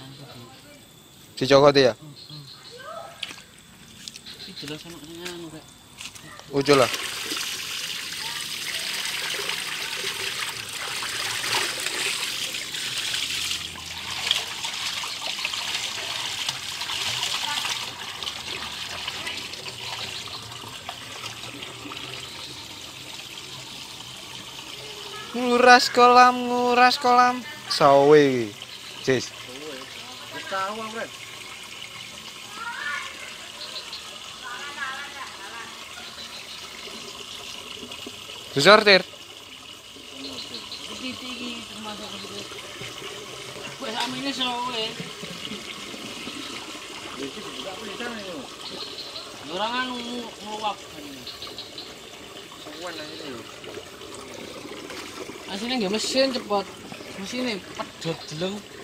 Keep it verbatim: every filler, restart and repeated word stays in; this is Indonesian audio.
Dicokoti ya? Jelas sama anu kayak. Ujul lah. Nguras kolam, nguras kolam. Sawe iki. Jis. Wis tahu, Fred. Disortir. Iki iki termasuk gitu. Wes amine sawe. Iki juga bisa nih. Orang anu ngeluap. Suwen aja nih. Asine nggih mesin cepet. Mesine pedhot deleng.